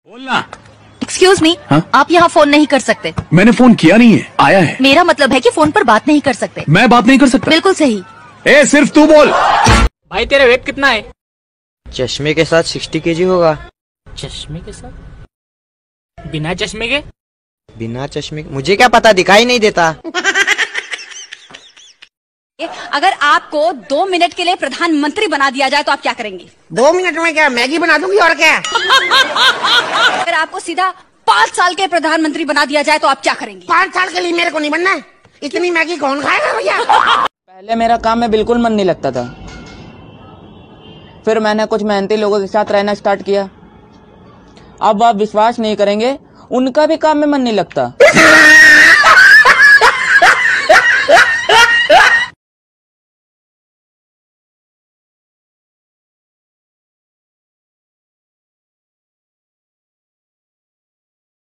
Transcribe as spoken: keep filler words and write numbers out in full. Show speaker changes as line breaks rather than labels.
बोलना।
Excuse me, आप यहाँ फोन नहीं कर सकते।
मैंने फोन किया नहीं है, आया है।
मेरा मतलब है कि फोन पर बात नहीं कर सकते।
मैं बात नहीं कर सकता।
बिल्कुल सही।
ए, सिर्फ तू बोल।
भाई तेरा वेट कितना है?
चश्मे के साथ सिक्सटी केजी होगा।
चश्मे के साथ? बिना चश्मे के?
बिना चश्मे के मुझे क्या पता, दिखाई नहीं देता।
अगर आपको दो मिनट के लिए प्रधानमंत्री बना दिया जाए तो आप क्या करेंगे?
दो मिनट में क्या मैगी बना दूंगी और क्या?
अगर आपको सीधा पाँच साल के प्रधानमंत्री बना दिया जाए तो आप क्या करेंगे?
पाँच साल के लिए मेरे को नहीं बनना है, इतनी मैगी कौन खाएगा भैया?
पहले मेरा काम में बिल्कुल मन नहीं लगता था, फिर मैंने कुछ मेहनती लोगों के साथ रहना स्टार्ट किया। अब आप विश्वास नहीं करेंगे, उनका भी काम में मन नहीं लगता।